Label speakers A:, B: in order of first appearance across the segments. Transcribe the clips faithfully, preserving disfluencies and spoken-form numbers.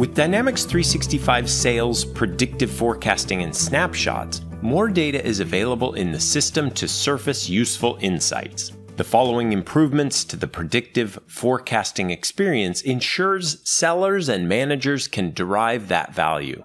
A: With Dynamics three sixty-five Sales, Predictive Forecasting, and Snapshots, more data is available in the system to surface useful insights. The following improvements to the predictive forecasting experience ensures sellers and managers can derive that value.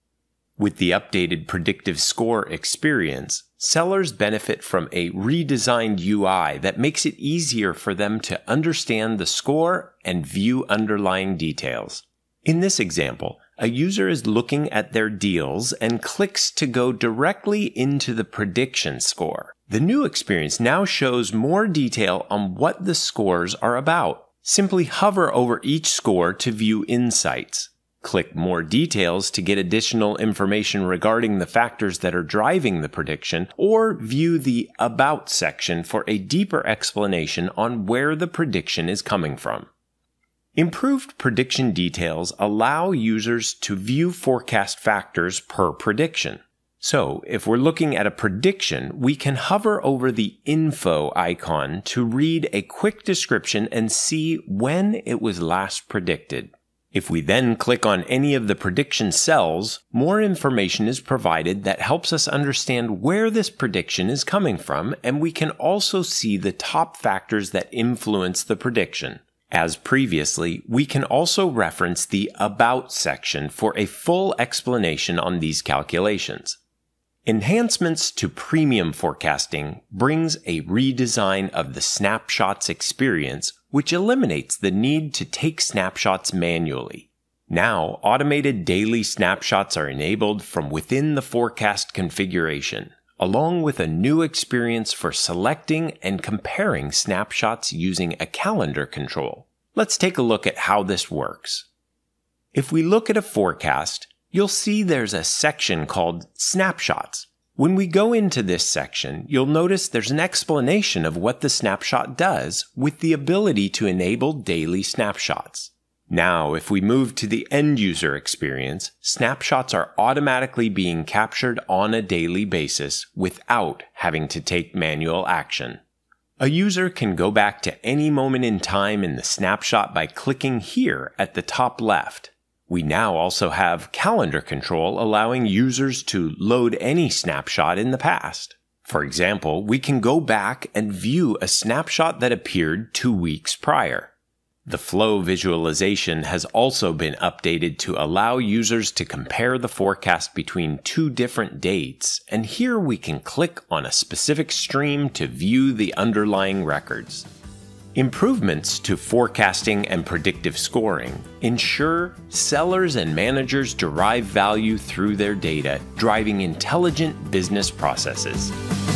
A: With the updated predictive score experience, sellers benefit from a redesigned U I that makes it easier for them to understand the score and view underlying details. In this example, a user is looking at their deals and clicks to go directly into the prediction score. The new experience now shows more detail on what the scores are about. Simply hover over each score to view insights. Click More Details to get additional information regarding the factors that are driving the prediction, or view the About section for a deeper explanation on where the prediction is coming from. Improved prediction details allow users to view forecast factors per prediction. So, if we're looking at a prediction, we can hover over the Info icon to read a quick description and see when it was last predicted. If we then click on any of the prediction cells, more information is provided that helps us understand where this prediction is coming from, and we can also see the top factors that influence the prediction. As previously, we can also reference the About section for a full explanation on these calculations. Enhancements to Premium Forecasting brings a redesign of the Snapshots experience, which eliminates the need to take snapshots manually. Now, automated daily snapshots are enabled from within the forecast configuration, along with a new experience for selecting and comparing snapshots using a calendar control. Let's take a look at how this works. If we look at a forecast, you'll see there's a section called Snapshots. When we go into this section, you'll notice there's an explanation of what the snapshot does with the ability to enable daily snapshots. Now, if we move to the end user experience, snapshots are automatically being captured on a daily basis without having to take manual action. A user can go back to any moment in time in the snapshot by clicking here at the top left. We now also have calendar control, allowing users to load any snapshot in the past. For example, we can go back and view a snapshot that appeared two weeks prior. The flow visualization has also been updated to allow users to compare the forecast between two different dates, and here we can click on a specific stream to view the underlying records. Improvements to forecasting and predictive scoring ensure sellers and managers derive value through their data, driving intelligent business processes.